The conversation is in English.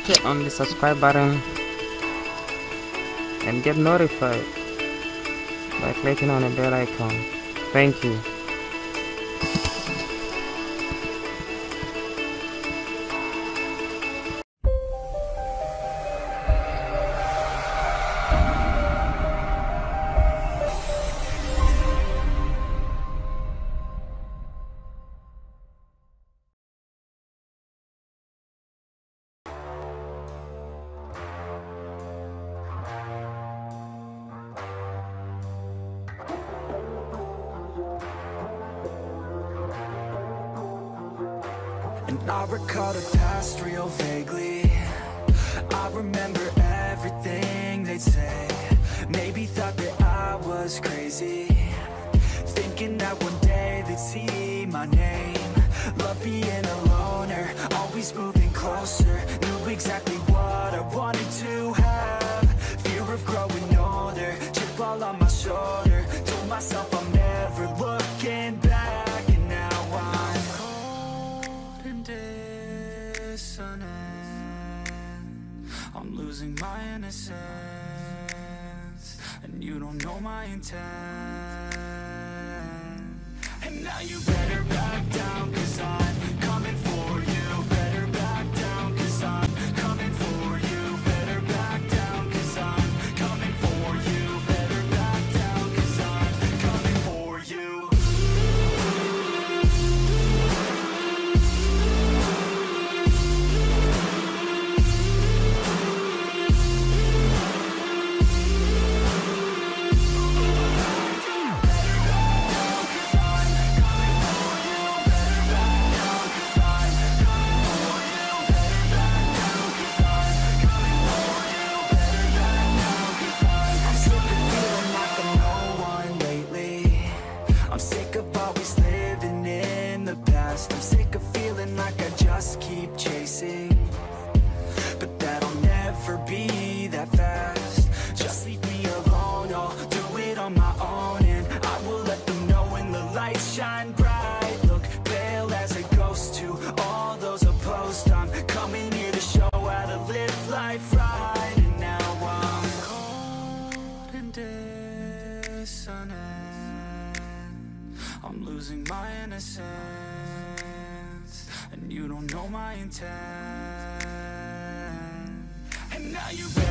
click on the subscribe button and get notified by clicking on the bell icon. Thank you. And I recall the past real vaguely. I remember everything they'd say. Maybe thought that I was crazy, thinking that one day they'd see my name. Love being a loner, always moving closer. Knew exactly what I wanted to have. Fear of growing older, chip all on my shoulder. Told myself I'm never looking back. And now I'm cold and dissonant. I'm losing my innocence, and you don't know my intent. And now you better back down, 'cause I'm coming for you. Better back down, 'cause I'm coming for you. Better back down, 'cause I'm coming for you. Better back down, 'cause I'm coming for you. I'm sick of always living in the past. I'm sick of feeling like I just keep chasing, but that'll never be that fast. Just leave me alone, I'll do it on my own. And I will let them know when the lights shine bright. Look pale as a ghost to all those opposed. I'm coming here to show how to live life right. And now I'm cold and dissonant. I'm losing my innocence, and you don't know my intent. And now you